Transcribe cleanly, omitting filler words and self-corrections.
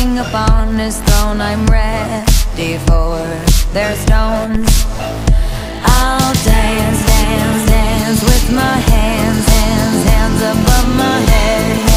king upon his throne. I'm ready for their stones. I'll dance, dance, dance with my hands, hands, hands above my head.